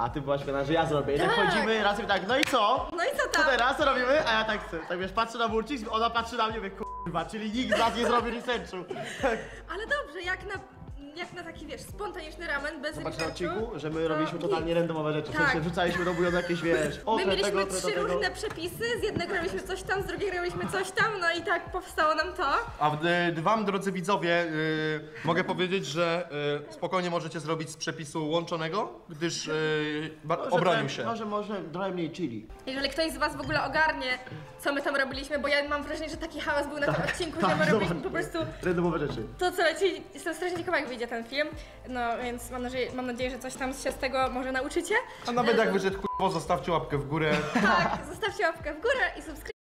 A ty byłaś pewna, że ja zrobię. I tak chodzimy razem tak, no i co? No i co Co tam? teraz? Co robimy? A ja tak chcę. Tak wiesz, patrzę na burcik, ona patrzy na mnie, mówię, kurwa, czyli nikt z nas nie zrobi researchu. Ale dobrze, jak na taki, wiesz, spontaniczny ramen bez Zobacz na researchu, odcinku, że my to robiliśmy totalnie randomowe rzeczy. W Tak. sensie wrzucaliśmy do bujonu jakieś, wiesz, My mieliśmy tego, trzy różne przepisy, z jednego robiliśmy coś tam, z drugiego robiliśmy coś tam, no i tak powstało nam to. A wam, drodzy widzowie, mogę powiedzieć, że spokojnie możecie zrobić z przepisu łączonego, gdyż obronił się. Może trochę mniej chili. Jeżeli ktoś z was w ogóle ogarnie, co my tam robiliśmy, bo ja mam wrażenie, że taki hałas był na tym odcinku, że my robiliśmy zobacz, po prostu randomowe rzeczy. to, co leci. Jestem strasznie ciekawa, jak wyjdzie ten film, no więc mam nadzieję, że coś tam się z tego może nauczycie. A nawet jak wyszedł k***o, zostawcie łapkę w górę. Tak, zostawcie łapkę w górę i subskrypcję.